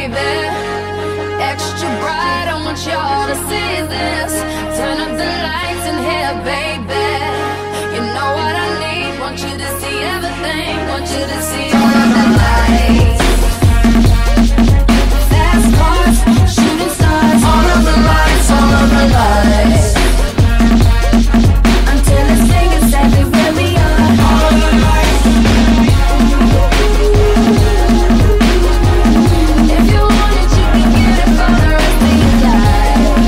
baby. Extra bright, I want y'all to see this. Turn up the lights in here, baby. You know what I need, want you to see everything. Want you to see all of the lights. Fast cars, shooting stars. All of the lights, all of the lights. Until it's saying exactly where we are. All of the lights. If you want it, you can get it for the rest of your life.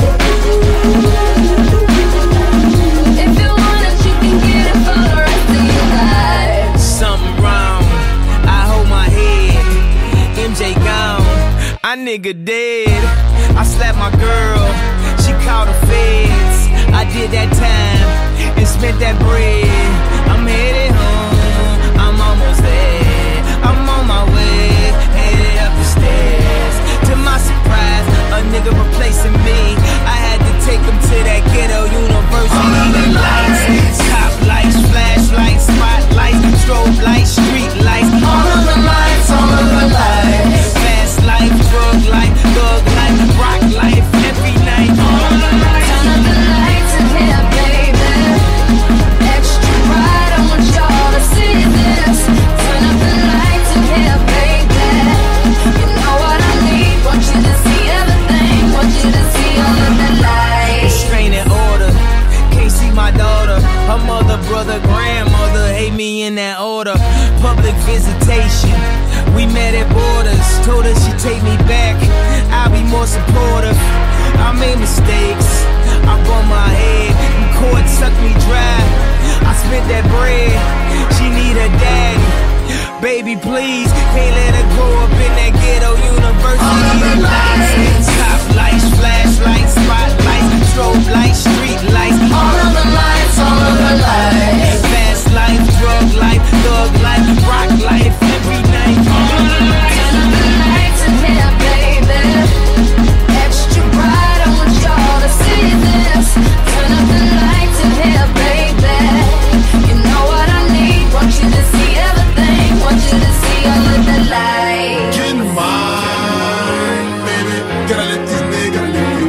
If you want it, you can get it for the rest of your life. Something wrong, I hold my head. MJ gone, I nigga dead. I slapped my girl, she called the feds. I did that time and spent that bread. I'm headed home, I'm almost there. I'm on my way, headed up the stairs. To my surprise, a nigga replacing me. I had to take him to that ghetto university. All of the lights, top lights, flashlights, spotlights, strobe lights, street lights. All of the lights, all of the lights. Fast life, drug life, thug life, rock life, every night. All of the lights. Turn up the lights in here, baby. Extra bright, I want y'all to see this. Turn up the lights in here, baby. You know what I need, want you to see everything. Want you to see all of the lights. Restraining order, can't see my daughter. Her mother, brother, grandmother hate me in that order. Public visitation, we met at borders. Told her she'd take me back, I'll be more supportive. I made mistakes, I bumped my head, the court sucked me dry. I spent that bread, she need a daddy. Baby, please, can't let her grow up in that ghetto university. All of the lights. Top lights, flashlights, spotlights, strobe lights, street lights. All of the lights, all of the lights. Fast life, drug life, thug life, rock life, every night. All of the lights. Turn up the lights in here, baby. Extra bright, I want y'all to see this. Turn up the lights in here, baby. You know what I need, want you to see everything. Want you to see all of the lights. Get mine, baby. Gotta let these niggas live.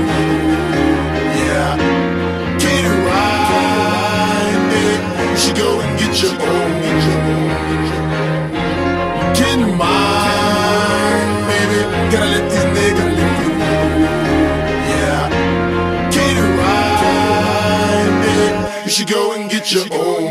Yeah. Get it right, baby. You should go and get your own. Get mine, baby. Gotta let these niggas live. Yeah. Get it right, baby. You should go and get your own.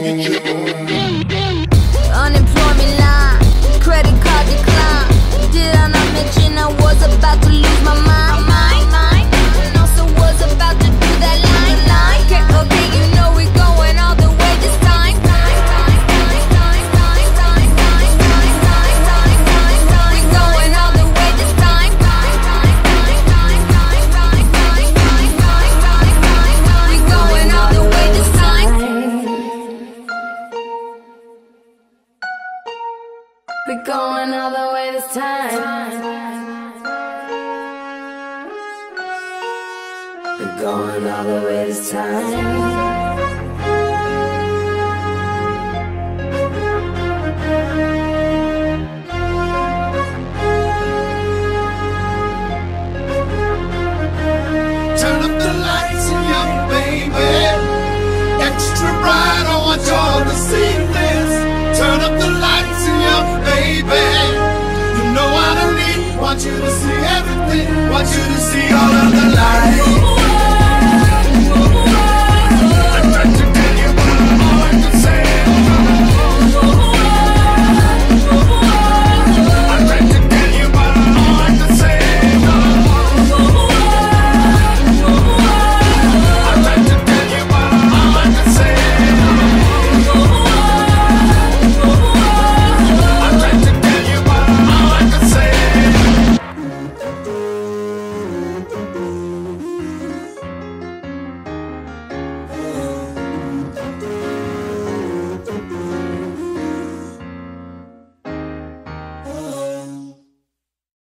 Unemployment line, credit card decline. Did I not mention I was about to lose my mind? And also was about to do that line. Okay, you know we're going all the way this time. We're going all the way this time. We're going all the way this time. We're going all the way this time. We're going all the way this time. Turn up the lights, young baby. Extra bright, I want y'all to see this. Turn up the lights, young baby. You know what I need, want you to see everything. Want you to see all of the lights.